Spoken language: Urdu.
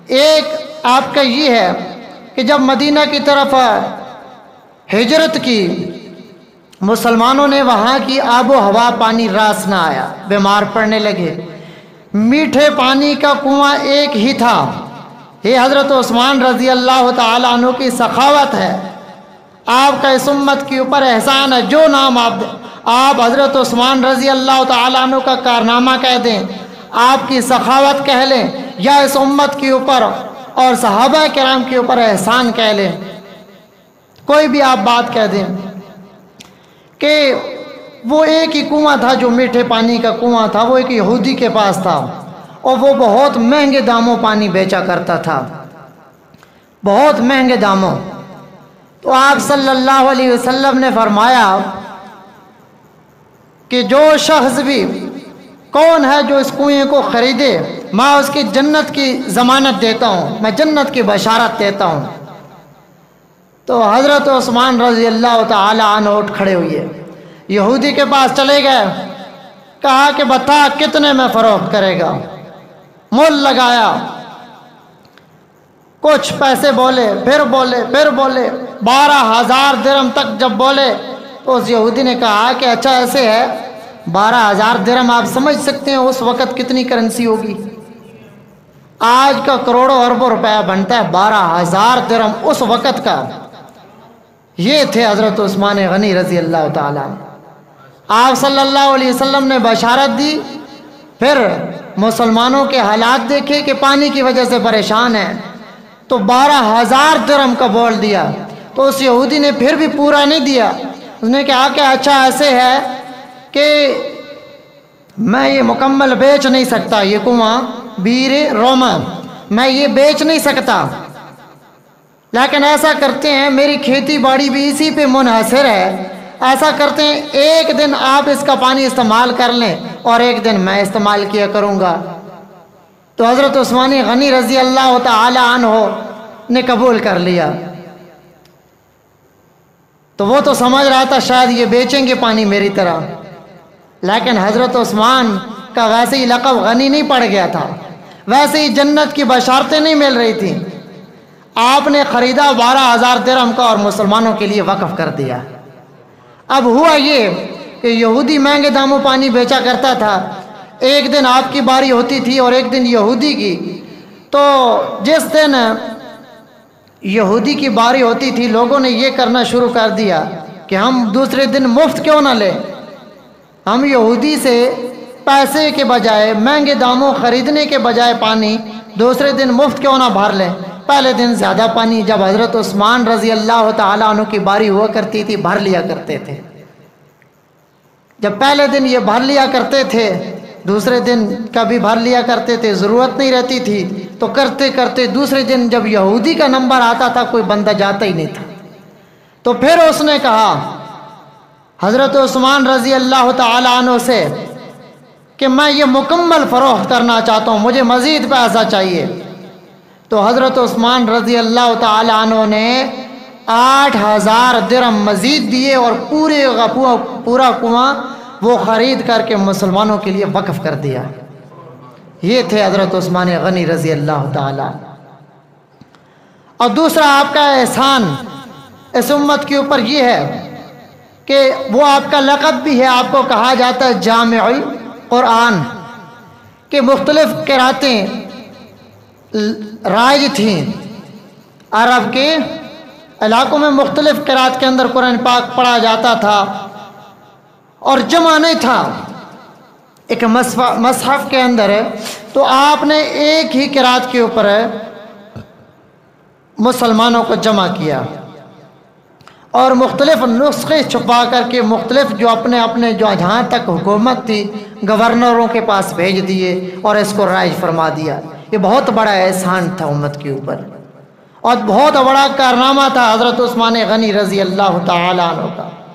ایک آپ کا یہ ہے کہ جب مدینہ کی طرف ہجرت کی، مسلمانوں نے وہاں کی آب و ہوا پانی راس نہ آیا، بیمار پڑنے لگے، میٹھے پانی کا کنواں ایک ہی تھا۔ یہ حضرت عثمان رضی اللہ تعالیٰ عنہ کی سخاوت ہے، آپ کا اس امت کے اوپر احسان ہے۔ جو نام آپ حضرت عثمان رضی اللہ تعالیٰ عنہ کا کارنامہ کہہ دیں، آپ کی سخاوت کہہ لیں، یا اس امت کے اوپر اور صحابہ کرام کے اوپر احسان کہہ لیں، کوئی بھی آپ بات کہہ دیں، کہ وہ ایک ہی کنواں تھا جو میٹھے پانی کا کنواں تھا، وہ ایک یہودی کے پاس تھا، اور وہ بہت مہنگے داموں پانی بیچا کرتا تھا، بہت مہنگے داموں۔ تو آپ صلی اللہ علیہ وسلم نے فرمایا کہ جو شخص بھی، کون ہے جو اس کنویں کو خریدے، میں اس کی جنت کی ضمانت دیتا ہوں، میں جنت کی بشارت دیتا ہوں۔ تو حضرت عثمان رضی اللہ تعالی عنہ اٹھ کھڑے ہوئے، یہودی کے پاس چلے گئے، کہا کہ بتا کتنے میں فروخت کرے گا؟ مول لگایا، کچھ پیسے بولے، پھر بولے، پھر بولے، 12,000 درہم تک جب بولے تو اس یہودی نے کہا کہ اچھا ایسے ہے، 12,000 درہم آپ سمجھ سکتے ہیں اس وقت کتنی کرنسی ہوگی؟ آج کا کروڑوں اربوں روپیہ بنتا ہے 12,000 درہم اس وقت کا۔ یہ تھے حضرت عثمان غنی رضی اللہ تعالیٰ۔ آپ صلی اللہ علیہ وسلم نے بشارت دی، پھر مسلمانوں کے حالات دیکھے کہ پانی کی وجہ سے پریشان ہیں، تو 12,000 درہم کا بول دیا۔ تو اس یہودی نے پھر بھی پورا نہیں دیا، اس نے کہا کہ اچھا ایسے ہے کہ میں یہ مکمل بیچ نہیں سکتا، یہ کنواں بیر روما میں یہ بیچ نہیں سکتا، لیکن ایسا کرتے ہیں، میری کھیتی باڑی بھی اسی پہ منحصر ہے، ایسا کرتے ہیں ایک دن آپ اس کا پانی استعمال کر لیں اور ایک دن میں استعمال کیا کروں گا۔ تو حضرت عثمان غنی رضی اللہ تعالی عنہ نے قبول کر لیا۔ تو وہ تو سمجھ رہا تھا شاید یہ بیچیں گے پانی میری طرح، لیکن حضرت عثمان کا ویسے ہی لقب غنی نہیں پڑ گیا تھا، ویسے ہی جنت کی بشارتیں نہیں مل رہی تھیں۔ آپ نے خریدا 12,000 درہم کا اور مسلمانوں کے لیے وقف کر دیا۔ اب ہوا یہ کہ یہودی مہنگے داموں پانی بیچا کرتا تھا، ایک دن آپ کی باری ہوتی تھی اور ایک دن یہودی کی۔ تو جس دن یہودی کی باری ہوتی تھی، لوگوں نے یہ کرنا شروع کر دیا کہ ہم دوسرے دن مفت کیوں نہ لیں، ہم یہودی سے پیسے کے بجائے، مہنگے داموں خریدنے کے بجائے پانی دوسرے دن مفت کیوں نہ بھر لیں۔ پہلے دن زیادہ پانی جب حضرت عثمان رضی اللہ تعالیٰ عنہ کی باری ہوا کرتی تھی بھر لیا کرتے تھے، جب پہلے دن یہ بھر لیا کرتے تھے، دوسرے دن کبھی بھر لیا کرتے تھے، ضرورت نہیں رہتی تھی، تو کرتے کرتے دوسرے دن جب یہودی کا نمبر آتا تھا کوئی بندہ جاتا ہی نہیں تھا۔ تو پھر اس نے کہا حضرت عثمان رضی اللہ تعالیٰ عنہ سے کہ میں یہ مکمل فروخت کرنا چاہتا ہوں، مجھے مزید پیسہ چاہیے۔ تو حضرت عثمان رضی اللہ تعالیٰ عنہ نے 8,000 درہم مزید دیے اور پورا کنواں وہ خرید کر کے مسلمانوں کے لیے وقف کر دیا۔ یہ تھے حضرت عثمان غنی رضی اللہ تعالیٰ۔ اور دوسرا آپ کا احسان اس امت کے اوپر یہ ہے کہ وہ آپ کا لقب بھی ہے، آپ کو کہا جاتا ہے جامع القرآن، کہ مختلف قراتیں رائج تھیں، عرب کے علاقوں میں مختلف قرات کے اندر قرآن پاک پڑھا جاتا تھا اور جمع نہیں تھا ایک مصحف کے اندر ہے، تو آپ نے ایک ہی قرات کے اوپر مسلمانوں کو جمع کیا اور مختلف نسخے چھپا کر کے مختلف جو اپنے جو جہاں تک حکومت تھی گورنروں کے پاس بھیج دیے اور اس کو رائج فرما دیا۔ یہ بہت بڑا احسان تھا امت کے اوپر اور بہت بڑا کارنامہ تھا حضرت عثمان غنی رضی اللہ تعالی عنہ کا۔